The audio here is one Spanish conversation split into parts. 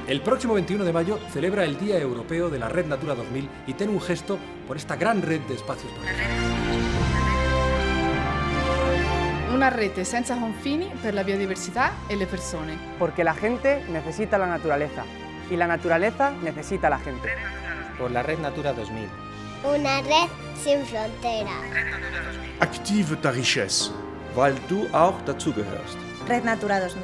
El próximo 21 de mayo celebra el Día Europeo de la Red Natura 2000 y ten un gesto por esta gran red de espacios protegidos. Una rete senza confini per la biodiversità e le persone. Porque la gente necesita la naturaleza y la naturaleza necesita a la gente. Por la Red Natura 2000. Una red sin fronteras. Aktive ta Richesse, weil du auch dazugehörst. Red Natura 2000.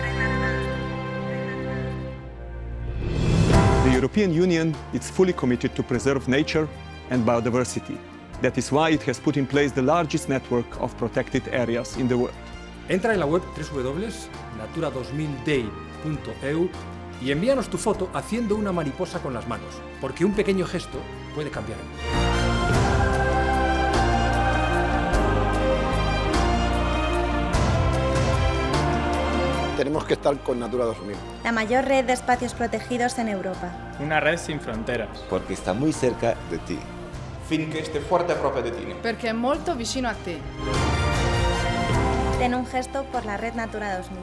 The European Union is fully committed to preserve nature and biodiversity. That is why it has put in place the largest network of protected areas in the world. Entra en la web www.natura2000day.eu y envíanos tu foto haciendo una mariposa con las manos, porque un pequeño gesto puede cambiar el mundo. Tenemos que estar con Natura 2000. La mayor red de espacios protegidos en Europa. Una red sin fronteras. Porque está muy cerca de ti. Finché stai forte proprio di te. Perché è molto vicino a te. Ten un gesto por la Red Natura 2000.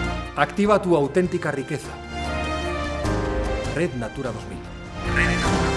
Activa tu auténtica riqueza. Red Natura 2000.